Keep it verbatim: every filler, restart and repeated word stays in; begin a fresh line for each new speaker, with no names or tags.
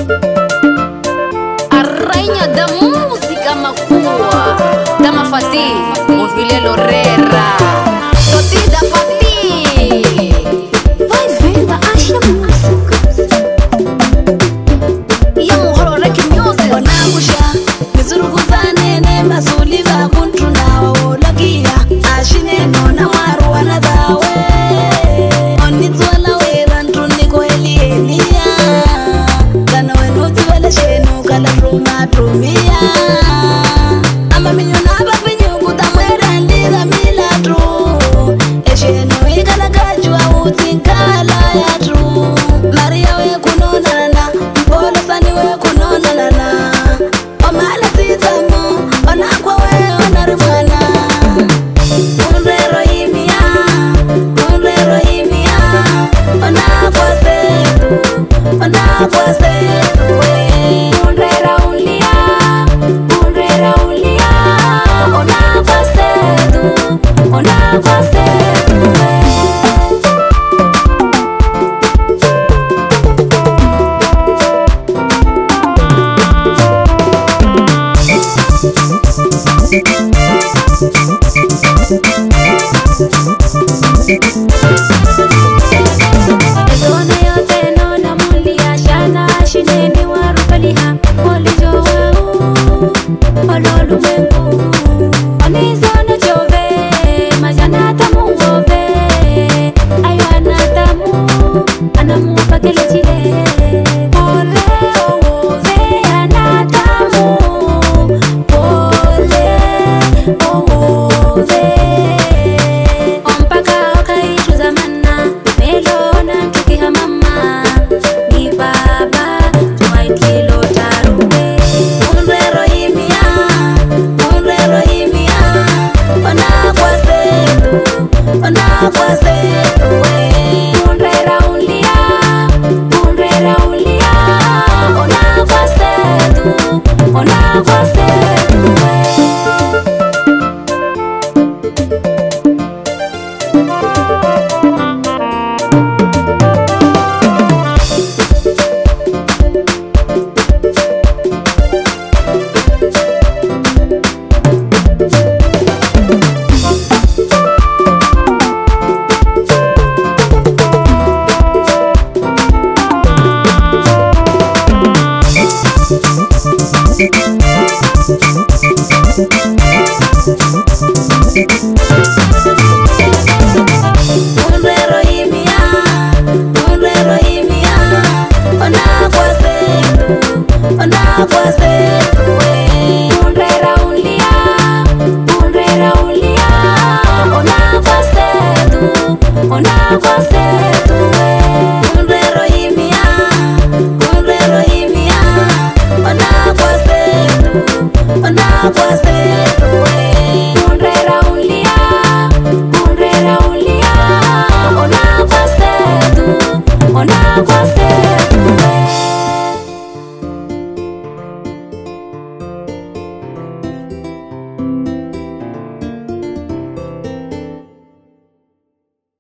A rainha da música macua, Dama Fati, Ovília Lorera, Toti da Fati. Vai vendo, acha música. Ya muhoro reki music.
Wanangusha, mizuruguzane ne masuliva kuntuna wawolagia. Ashine nona maru wanadawe. Onitwala wera ntuni kweli elia. Gana wenuti wala shenu kala ruma trumia. Ama minyona babinyu kutamwera ndira milatru. Eshenu ikala kajua utinkala ya tru. Maria we kunona na Mbola sani we kunona nana. Omala titamu, onakwa we onarimwana. Unrero imia, unrero imia. Onakwa setu, onakwa setu we. Unrera ulia, unrera ulia. Onakwa setu, onakwa setu we. Ezona yote nona mulia shana shineni warupaliha Olijo wau, ololu mengu Onizono jove, majana tamu ngove Ayo anatamu, anamu pakele chile Pole owove anatamu Pole owove Ompaka okaitu zamana Melona tukiha mama Ni baba Tuwaitilo taruwe Unrero imia Unrero imia Onakwa setu Onakwa setu we Unrera ulia Unrera ulia Onakwa setu Onakwa setu we Unrero imia, unrero imia. Onakwa setu, onakwa setu we. Unrera ulia, unrera ulia. Onakwa setu, onakwa setu we. Unrero imia, unrero imia. Onakwa setu, onakwa setu we.